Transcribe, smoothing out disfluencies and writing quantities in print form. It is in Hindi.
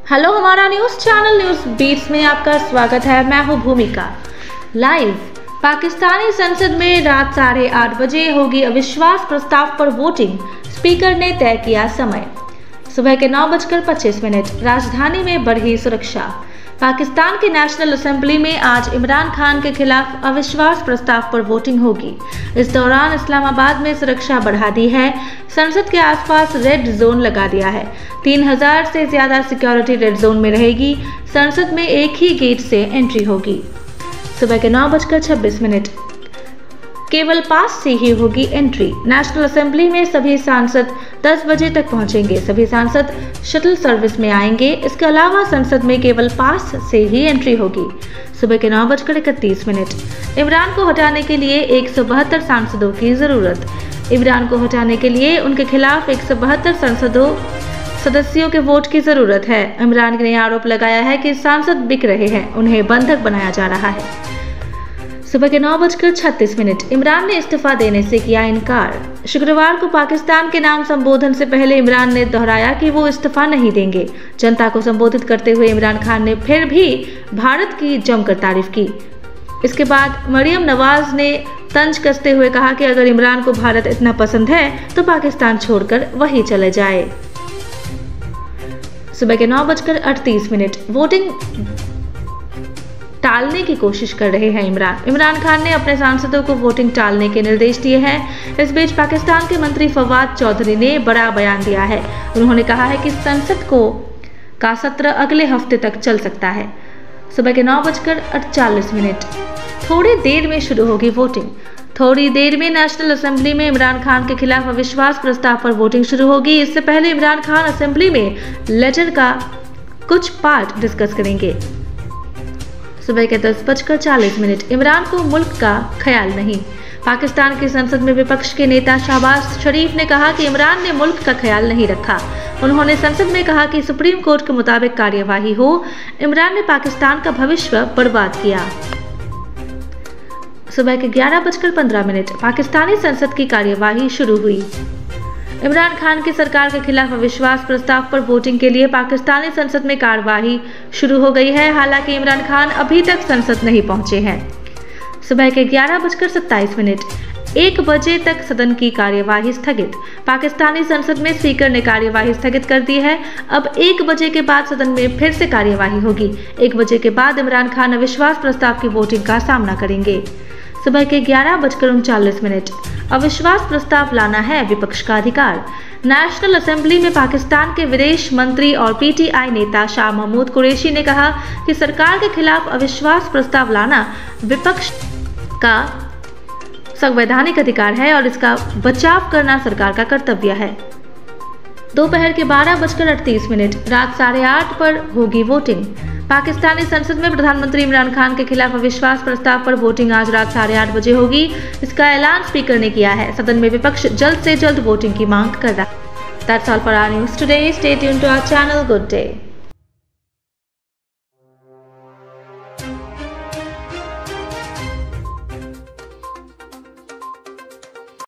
हेलो, हमारा न्यूज चैनल न्यूज बीट्स में आपका स्वागत है। मैं हूं भूमिका। लाइव पाकिस्तानी संसद में रात 8:30 बजे होगी अविश्वास प्रस्ताव पर वोटिंग। स्पीकर ने तय किया समय सुबह के 9:25। राजधानी में बढ़ी सुरक्षा। पाकिस्तान की नेशनल असेंबली में आज इमरान खान के खिलाफ अविश्वास प्रस्ताव पर वोटिंग होगी। इस दौरान इस्लामाबाद में सुरक्षा बढ़ा दी है। संसद के आसपास रेड जोन लगा दिया है। 3000 से ज्यादा सिक्योरिटी रेड जोन में रहेगी। संसद में एक ही गेट से एंट्री होगी। सुबह के 9:26। केवल पास से ही होगी एंट्री। नेशनल असेंबली में सभी सांसद 10 बजे तक पहुंचेंगे। सभी सांसद शटल सर्विस में आएंगे। इसके अलावा संसद में केवल पास से ही एंट्री होगी। सुबह के 9:31। इमरान को हटाने के लिए 172 सांसदों की जरूरत। इमरान को हटाने के लिए उनके खिलाफ 172 सदस्यों के वोट की जरूरत है। इमरान ने आरोप लगाया है कि सांसद बिक रहे हैं, उन्हें बंधक बनाया जा रहा है। सुबह के 9:36। इमरान ने इस्तीफा देने से किया इनकार। शुक्रवार को पाकिस्तान के नाम संबोधन से पहले इमरान ने दोहराया कि वो इस्तीफा नहीं देंगे। जनता को संबोधित करते हुए इमरान खान ने फिर भी भारत की जमकर तारीफ की। इसके बाद मरियम नवाज ने तंज कसते हुए कहा कि अगर इमरान को भारत इतना पसंद है तो पाकिस्तान छोड़कर वहीं चले जाए। सुबह के 9:38। वोटिंग टालने की कोशिश कर रहे हैं इमरान खान ने अपने सांसदों को वोटिंग टालने के निर्देश दिए हैं। इस बीच पाकिस्तान के मंत्री फवाद चौधरी ने बड़ा बयान दिया है। उन्होंने कहा है कि संसद का सत्र अगले हफ्ते तक चल सकता है। सुबह के 9:48। थोड़ी देर में शुरू होगी वोटिंग। थोड़ी देर में नेशनल असेंबली में इमरान खान के खिलाफ अविश्वास प्रस्ताव पर वोटिंग शुरू होगी। इससे पहले इमरान खान असेंबली में लेटर का कुछ पार्ट डिस्कस करेंगे। सुबह के 10:40। इमरान को मुल्क का ख्याल नहीं। पाकिस्तान की संसद में विपक्ष के नेता शहबाज शरीफ ने कहा कि इमरान ने मुल्क का ख्याल नहीं रखा। उन्होंने संसद में कहा कि सुप्रीम कोर्ट के मुताबिक कार्यवाही हो। इमरान ने पाकिस्तान का भविष्य बर्बाद किया। सुबह के 11:15। पाकिस्तानी संसद की कार्यवाही शुरू हुई। इमरान खान की सरकार के खिलाफ अविश्वास प्रस्ताव पर वोटिंग के लिए पाकिस्तानी संसद में कार्यवाही शुरू हो गई है। हालांकि इमरान खान अभी तक संसद नहीं पहुंचे हैं। सुबह के 11:27। 1 बजे तक सदन की कार्यवाही स्थगित। पाकिस्तानी संसद में स्पीकर ने कार्यवाही स्थगित कर दी है। अब 1 बजे के बाद सदन में फिर से कार्यवाही होगी। 1 बजे के बाद इमरान खान अविश्वास प्रस्ताव की वोटिंग का सामना करेंगे। सुबह के 11:39। अविश्वास प्रस्ताव लाना है विपक्ष का अधिकार। नेशनल असेंबली में पाकिस्तान के विदेश मंत्री और पीटीआई नेता शाह महमूद कुरैशी ने कहा कि सरकार के खिलाफ अविश्वास प्रस्ताव लाना विपक्ष का संवैधानिक अधिकार है और इसका बचाव करना सरकार का कर्तव्य है। दोपहर के 12:38। रात 8:30 पर होगी वोटिंग। पाकिस्तानी संसद में प्रधानमंत्री इमरान खान के खिलाफ अविश्वास प्रस्ताव पर वोटिंग आज रात 8:30 बजे होगी। इसका ऐलान स्पीकर ने किया है। सदन में विपक्ष जल्द से जल्द वोटिंग की मांग कर रहा है। That's all for our news today. Stay tuned to our channel. Good day.